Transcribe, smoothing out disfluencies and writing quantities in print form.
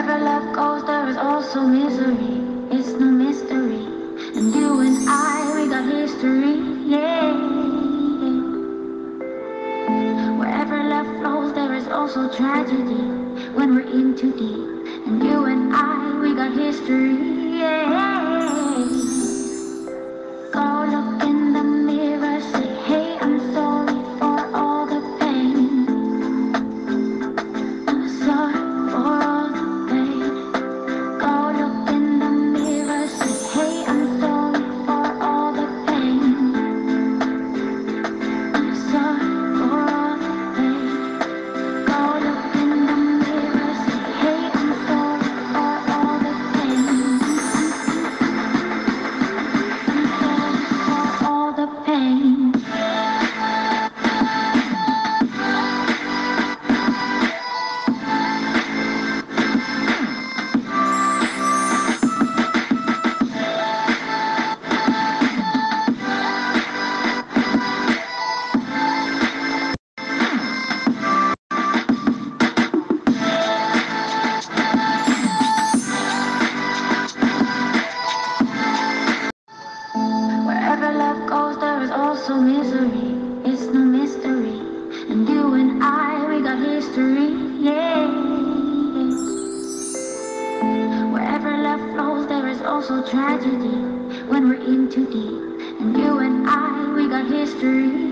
Wherever love goes, there is also misery. It's no mystery. And you and I, we got history. Yeah. Wherever love flows, there is also tragedy. When we're in too deep. And you and I, we got history. Yeah. Go look in the mirror, say, hey, I'm sorry for all the pain. I'm sorry for all the pain. Go look in the mirror, say, hey, I'm sorry for all the pain. I'm sorry for all the pain. Go look in the mirror, say, hey, I'm sorry for all the pain. I'm sorry for all the pain. Wherever love goes, there is also misery. It's no mystery. And you and I, we got history. Yeah. Wherever love flows, there is also tragedy. When we're in too deep. And you and I, we got history.